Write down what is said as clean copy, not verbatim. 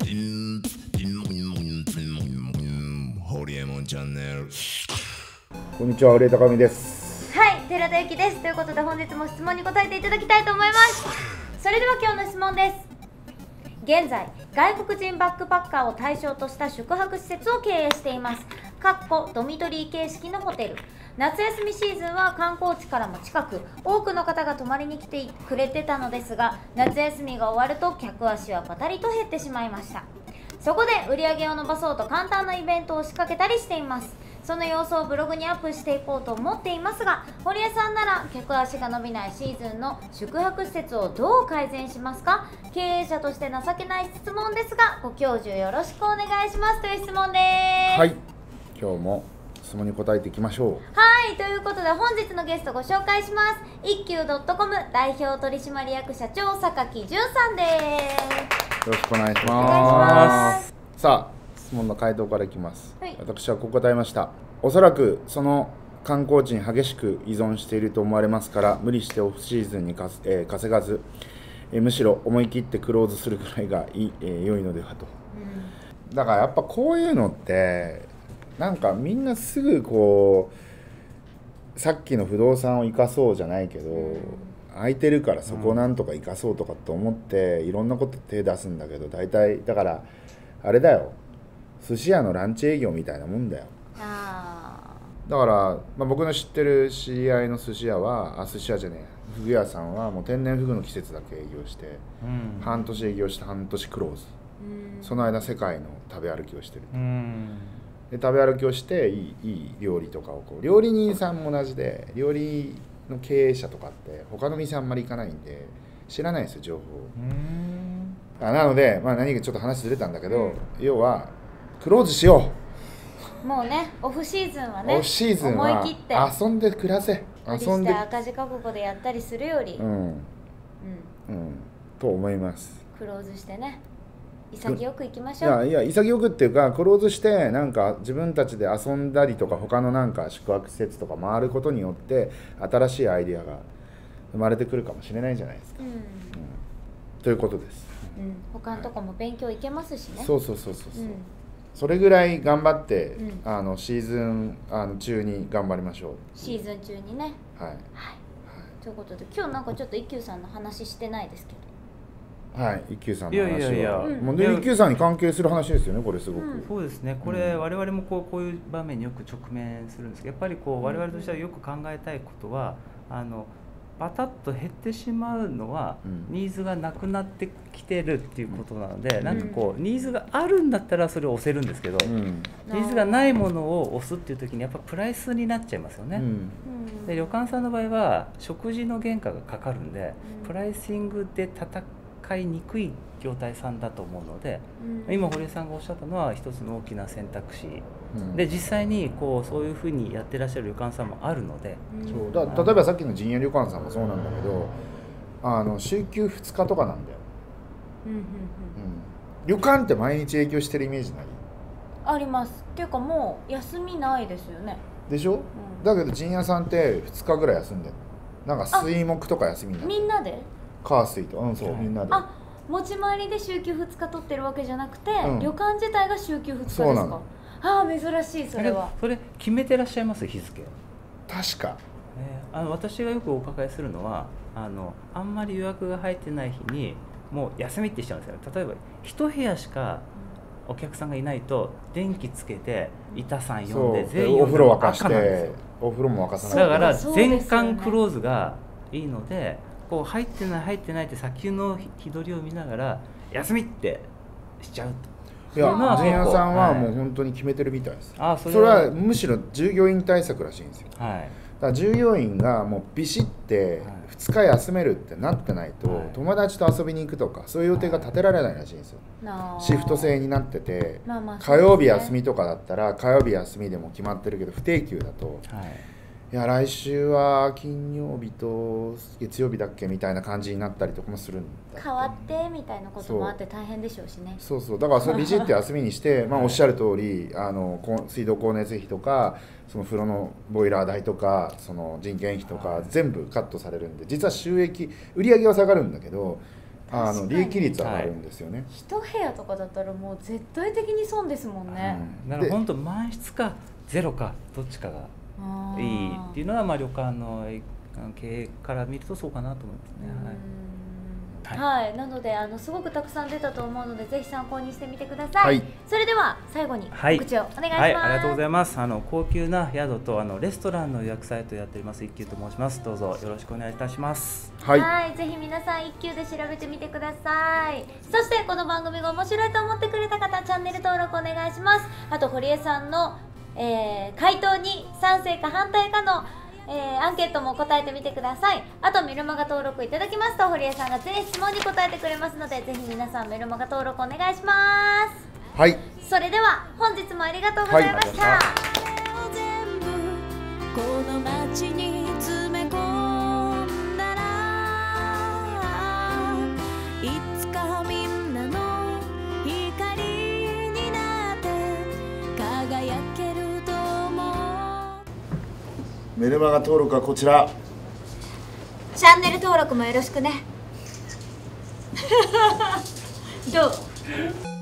ホリエモンチャンネル。 こんにちは、浦井高美です。 はい、寺田由紀です。ということで本日も質問に答えていただきたいと思います。それでは今日の質問です。現在、外国人バックパッカーを対象とした宿泊施設を経営しています。ドミトリー形式のホテル。夏休みシーズンは観光地からも近く、多くの方が泊まりに来てくれてたのですが、夏休みが終わると客足はパタリと減ってしまいました。そこで売り上げを伸ばそうと簡単なイベントを仕掛けたりしています。その様子をブログにアップしていこうと思っていますが、堀江さんなら客足が伸びないシーズンの宿泊施設をどう改善しますか？経営者として情けない質問ですが、ご教授よろしくお願いしますという質問です。 はい、今日も質問に答えていきましょう。 はい、ということで本日のゲストご紹介します。一休 .com 代表取締役社長榊潤さんです。 よろしくお願いしお願ます。 いします。 さあ、質問の回答からいきます。 はい、 私はこう答えました。おそらくその観光地に激しく依存していると思われますから、無理してオフシーズンに稼がず、むしろ思い切ってクローズするくらいが良いのではと。だからやっぱこういうのってなんかみんなすぐこうさっきの不動産を生かそうじゃないけど、空いてるからそこをなんとか生かそうとかって思っていろんなこと手出すんだけど、大体だからあれだよ、寿司屋のランチ営業みたいなもんだよ。だから、僕の知ってる知り合いの寿司屋は寿司屋じゃねえ、フグ屋さんはもう天然フグの季節だけ営業して、半年営業して半年クローズ、その間世界の食べ歩きをしてる。で食べ歩きをしていい料理とかを料理人さんも同じで、料理の経営者とかって他の店あんまり行かないんで知らないんですよ、情報を。なので、何かちょっと話ずれたんだけど、要はクローズしよう。 もうね、オフシーズンはね、 オフシーズンは思い切って遊んで暮らせ。 遊んで赤字覚悟でやったりするより、 と思います。 クローズしてね、潔くいきましょう。 いや潔くっていうか、クローズしてなんか自分たちで遊んだりとか、他のなんか宿泊施設とか回ることによって新しいアイディアが生まれてくるかもしれないじゃないですか。ということです。 他のとこも勉強いけますしね。 そう、それぐらい頑張って、シーズン中に頑張りましょう。 シーズン中にね。はい。ということで今日なんかちょっと一休さんの話してないですけど。 はい、一休さんの話は。 もう一休さんに関係する話ですよね、これすごく。 そうですね。これ、我々もこういう場面によく直面するんですけど、やっぱり我々としてはよく考えたいことは、パタッと減ってしまうのは、ニーズがなくなってきてるっていうことなので、なんかニーズがあるんだったらそれを押せるんですけど、ニーズがないものを押すっていう時にやっぱプライスになっちゃいますよね。で旅館さんの場合は食事の原価がかかるんで、プライシングで戦いにくい業態さんだと思うので、今堀江さんがおっしゃったのは一つの大きな選択肢で、実際にそういうふうにやってらっしゃる旅館さんもあるので、 例えばさっきの陣屋旅館さんもそうなんだけど、週休2日とかなんだよ。旅館って毎日営業してるイメージない？ あります。っていうかもう休みないですよね。 でしょ？だけど陣屋さんって2日ぐらい休んでる。なんか水木とか休みになる。 みんなで？ 火水と、そう、みんなで。 持ち回りで週休2日取ってるわけじゃなくて、旅館自体が週休2日ですか？ そうなの。 珍しい。それはそれ決めてらっしゃいます？日付確か、 私がよくお伺いするのは、あんまり予約が入ってない日にもう休みってしちゃうんですよ。例えば一部屋しかお客さんがいないと電気つけて板さん呼んで全員お風呂沸かして、お風呂も沸かさない。 だから全館クローズがいいので、入ってないって先の日取りを見ながら休みってしちゃうと。 いや、陣屋さんはもう本当に決めてるみたいです。それはむしろ従業員対策らしいんですよ。だから従業員がもうビシって2日休めるってなってないと、友達と遊びに行くとかそういう予定が立てられないらしいんですよ。シフト制になってて、火曜日休みとかだったら火曜日休みでも決まってるけど、不定休だと、いや来週は金曜日と月曜日だっけみたいな感じになったりとかもするんだって。 変わってみたいなこともあって大変でしょうしね。 そうだからそれビシッて休みにしておっしゃる通り、水道光熱費とかその風呂のボイラー代とかその人件費とか全部カットされるんで、実は収益売り上げは下がるんだけど、 利益率上がるんですよね。 一部屋とかだったらもう絶対的に損ですもんね。 だから本当満室かゼロかどっちかがいいっていうのは、まあ旅館の経営から見るとそうかなと思いますね。 はい、なのですごくたくさん出たと思うのでぜひ参考にしてみてください。 はい、 それでは最後に告知をお願いします。 はい、ありがとうございます。高級な宿とレストランの予約サイトをやっております一休と申します。どうぞよろしくお願いいたします。 はい、ぜひ皆さん一休で調べてみてください。そしてこの番組が面白いと思ってくれた方チャンネル登録お願いします。あと堀江さんの、回答に賛成か反対かのアンケートも答えてみてください。あとメルマガ登録いただきますと堀江さんが全質問に答えてくれますのでぜひ皆さんメルマガ登録お願いします。 はい、 それでは本日もありがとうございました。 この街に詰め込んだらいつかみんなの光になって輝けると思う。 メルマガ登録はこちら。 チャンネル登録もよろしくねどう